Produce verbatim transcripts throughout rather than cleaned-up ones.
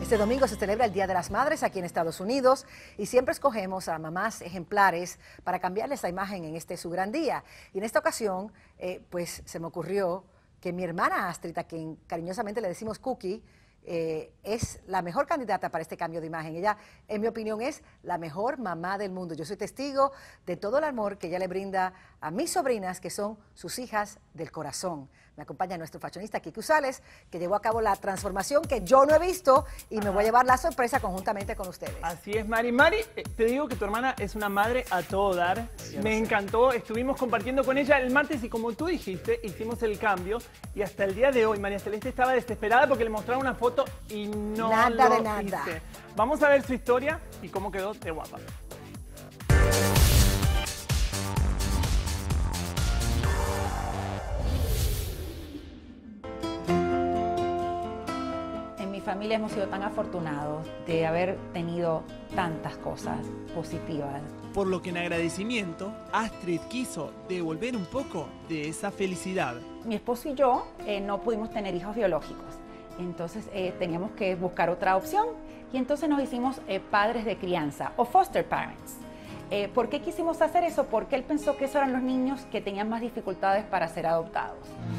Este domingo se celebra el Día de las Madres aquí en Estados Unidos y siempre escogemos a mamás ejemplares para cambiarles la imagen en este su gran día. Y en esta ocasión, eh, pues se me ocurrió que mi hermana Astrid, a quien cariñosamente le decimos Cookie, eh, es la mejor candidata para este cambio de imagen. Ella, en mi opinión, es la mejor mamá del mundo. Yo soy testigo de todo el amor que ella le brinda a mis sobrinas, que son sus hijas del corazón. Me acompaña nuestro fashionista Kiki Usales, que llevó a cabo la transformación que yo no he visto y me voy a llevar la sorpresa conjuntamente con ustedes. Así es, Mari. Mari, eh, te digo que tu hermana es una madre a todo dar. Sí, me encantó. Estuvimos compartiendo con ella el martes y como tú dijiste, hicimos el cambio. Y hasta el día de hoy, María Celeste estaba desesperada porque le mostraron una foto y no nada lo de nada. hice. Vamos a ver su historia y cómo quedó de guapa. Familia hemos sido tan afortunados de haber tenido tantas cosas positivas. Por lo que en agradecimiento, Astrid quiso devolver un poco de esa felicidad. Mi esposo y yo eh, no pudimos tener hijos biológicos, entonces eh, teníamos que buscar otra opción y entonces nos hicimos eh, padres de crianza o foster parents. Eh, ¿Por qué quisimos hacer eso? Porque él pensó que esos eran los niños que tenían más dificultades para ser adoptados.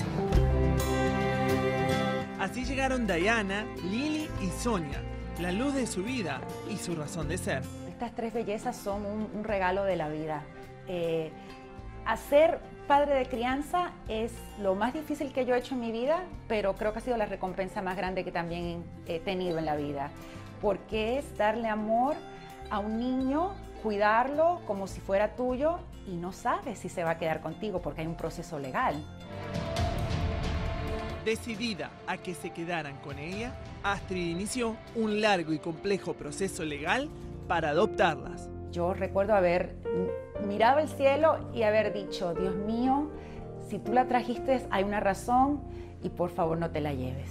Así llegaron Diana, Lily y Sonia, la luz de su vida y su razón de ser. Estas tres bellezas son un, un regalo de la vida. Eh, hacer padre de crianza es lo más difícil que yo he hecho en mi vida, pero creo que ha sido la recompensa más grande que también he tenido en la vida, porque es darle amor a un niño, cuidarlo como si fuera tuyo y no sabes si se va a quedar contigo porque hay un proceso legal. Decidida a que se quedaran con ella, Astrid inició un largo y complejo proceso legal para adoptarlas. Yo recuerdo haber mirado el cielo y haber dicho, Dios mío, si tú la trajiste hay una razón y por favor no te la lleves.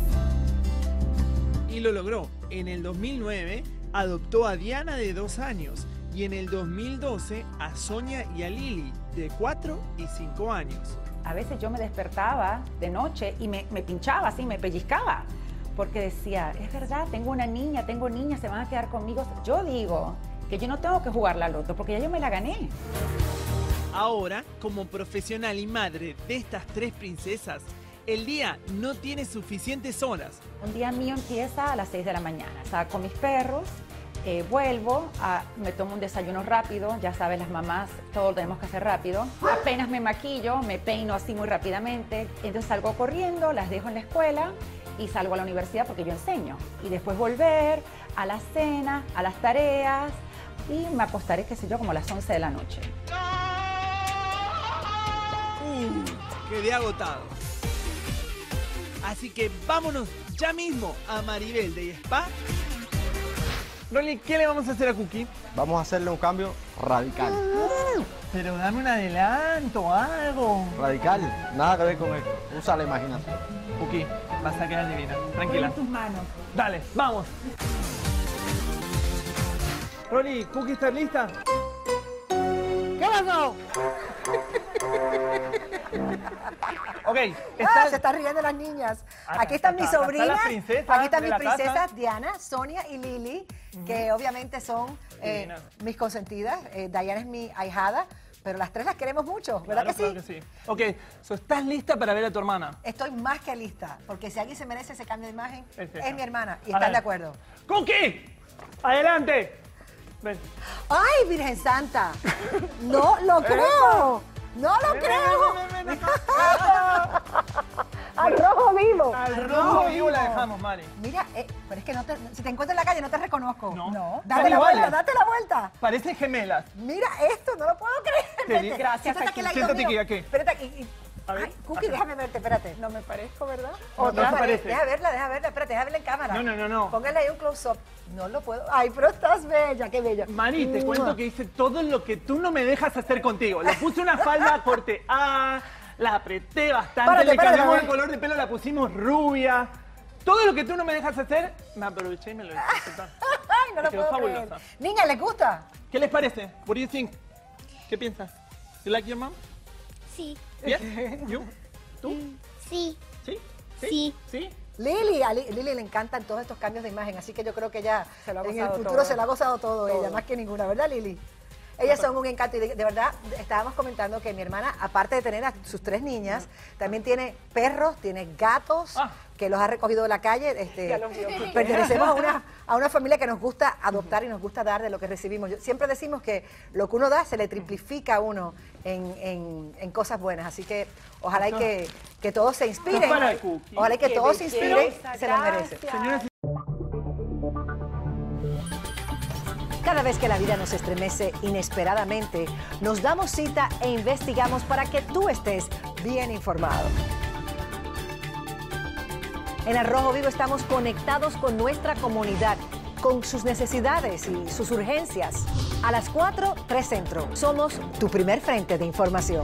Y lo logró. En el dos mil nueve adoptó a Diana de dos años y en el dos mil doce a Sonia y a Lily de cuatro y cinco años. A veces yo me despertaba de noche y me, me pinchaba así, me pellizcaba, porque decía, es verdad, tengo una niña, tengo niñas, se van a quedar conmigo. Yo digo que yo no tengo que jugarla al otro, porque ya yo me la gané. Ahora, como profesional y madre de estas tres princesas, el día no tiene suficientes horas. Un día mío empieza a las seis de la mañana, saco mis perros, Eh, vuelvo, a, me tomo un desayuno rápido, ya sabes, las mamás, todo lo tenemos que hacer rápido. Apenas me maquillo, me peino así muy rápidamente, entonces salgo corriendo, las dejo en la escuela y salgo a la universidad porque yo enseño. Y después volver a la cena, a las tareas y me acostaré, qué sé yo, como a las once de la noche. Uh, quedé agotado. Así que vámonos ya mismo a Maribel de Spa. Rolly, ¿qué le vamos a hacer a Cookie? Vamos a hacerle un cambio radical. Pero dame un adelanto, algo. Radical, nada que ver con esto. Usa la imaginación. Cookie, vas a quedar divina. Tranquila. En tus manos. Dale, vamos. Rolly, ¿Cookie está lista? ¿Qué pasó? Ok, Ah, se están riendo las niñas. Ah, Aquí están mis está- está sobrinas, la princesa aquí están de mis la casa. princesas Diana, Sonia y Lily, que obviamente son eh, Divinas. mis consentidas. Eh, Diana es mi ahijada, pero las tres las queremos mucho, ¿verdad Claro, que sí? claro que sí. Ok, so, ¿estás lista para ver a tu hermana? Estoy más que lista, porque si alguien se merece ese cambio de imagen, Perfecto. es mi hermana, y A están ver. de acuerdo. ¡Cookie! ¡Adelante! Ven. ¡Ay, Virgen Santa! ¡No lo creo! ¡No lo Ven, creo! ven, ven, ven, ven. ¡Al rojo vivo! Al rojo vivo la dejamos, Mari. Mira, eh, pero es que no te, si te encuentro en la calle no te reconozco. No. Date Son la iguales. vuelta, date la vuelta. Parecen gemelas. Mira esto, no lo puedo creer. Te Vete, di- Gracias, siéntate aquí al aquí. ladito Siéntate mío. aquí, aquí. Espérate aquí. y- A ver, Ay, Cookie, acá. déjame verte, espérate. No me parezco, ¿verdad? No, no Otra se vez, parece. Deja verla, deja verla, espérate, deja verla en cámara. No, no, no, no. Póngale ahí un close-up. No lo puedo. Ay, pero estás bella, qué bella. Mari, te Mua. cuento que hice todo lo que tú no me dejas hacer contigo. Le puse una falda corte A, la apreté bastante, Párate, le párate, cambiamos párate. el color de pelo, la pusimos rubia. Todo lo que tú no me dejas hacer, me aproveché y me lo hice. Ay, no lo Quedó puedo fabulosa. creer. Niña, ¿les gusta? ¿Qué les parece? What do you think? ¿Qué piensas? You like your mom? Sí. Yes? You? ¿Tú? Sí. ¿Sí? Sí. ¿Sí? Lili, a Li- Lili le encantan todos estos cambios de imagen, así que yo creo que ella Se lo ha en el gozado futuro todo. se lo ha gozado todo, Todo. ella, más que ninguna, ¿verdad, Lili? Ellas son un encanto y de, de verdad estábamos comentando que mi hermana, aparte de tener a sus tres niñas, también tiene perros, tiene gatos, Ah. que los ha recogido de la calle. Este, Ya los vio. pertenecemos a una, a una familia que nos gusta adoptar y nos gusta dar de lo que recibimos. Yo- siempre decimos que lo que uno da se le triplifica a uno en, en- en cosas buenas, así que ojalá y que, que todos se inspiren, Esto es para el cookie. ojalá y que Qué todos se inspiren, belleza, se lo merecen. gracias. Señoras y Cada vez que la vida nos estremece inesperadamente, nos damos cita e investigamos para que tú estés bien informado. En Al Rojo Vivo estamos conectados con nuestra comunidad, con sus necesidades y sus urgencias. A las cuatro, tres Centro. Somos tu primer frente de información.